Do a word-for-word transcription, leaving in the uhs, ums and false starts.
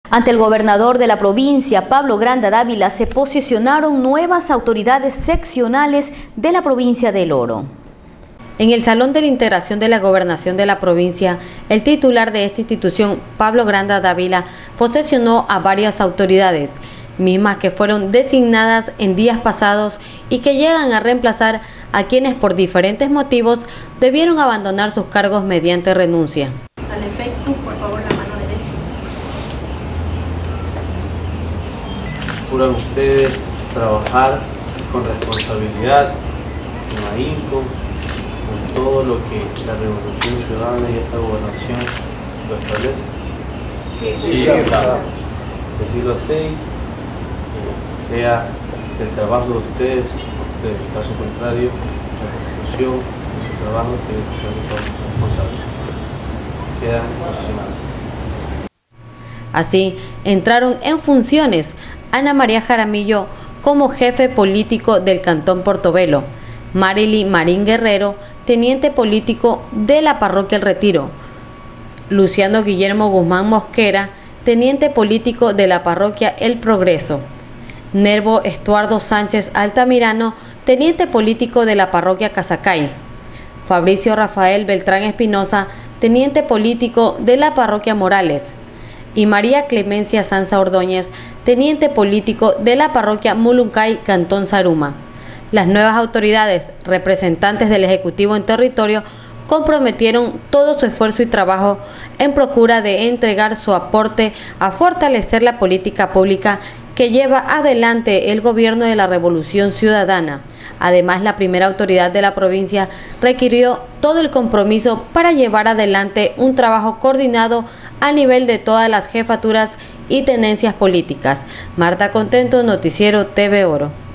Ante el gobernador de la provincia, Pablo Granda Dávila, se posicionaron nuevas autoridades seccionales de la provincia del Oro. En el Salón de la Integración de la Gobernación de la provincia, el titular de esta institución, Pablo Granda Dávila, posesionó a varias autoridades, mismas que fueron designadas en días pasados y que llegan a reemplazar a quienes por diferentes motivos debieron abandonar sus cargos mediante renuncia. Al efecto, por favor, la mano derecha. Juran ustedes trabajar con responsabilidad, con ahínco, con todo lo que la Revolución Ciudadana y esta gobernación lo establece. Sí, sí, sí, claro. Decirlo así, sea el trabajo de ustedes, en el caso contrario, la Constitución y su trabajo tiene que ser responsable. Quedan posicionados. Así, entraron en funciones Ana María Jaramillo como jefe político del Cantón Portobelo, Marily Marín Guerrero, teniente político de la Parroquia El Retiro, Luciano Guillermo Guzmán Mosquera, teniente político de la Parroquia El Progreso, Nervo Estuardo Sánchez Altamirano, teniente político de la Parroquia Casacay, Fabricio Rafael Beltrán Espinosa, teniente político de la Parroquia Morales, y María Clemencia Sanza Ordóñez, teniente político de la Parroquia Muluncay, Cantón Zaruma. Las nuevas autoridades, representantes del Ejecutivo en territorio, comprometieron todo su esfuerzo y trabajo en procura de entregar su aporte a fortalecer la política pública que lleva adelante el gobierno de la Revolución Ciudadana. Además, la primera autoridad de la provincia requirió todo el compromiso para llevar adelante un trabajo coordinado a nivel de todas las jefaturas y tenencias políticas. Marta Contento, Noticiero T V Oro.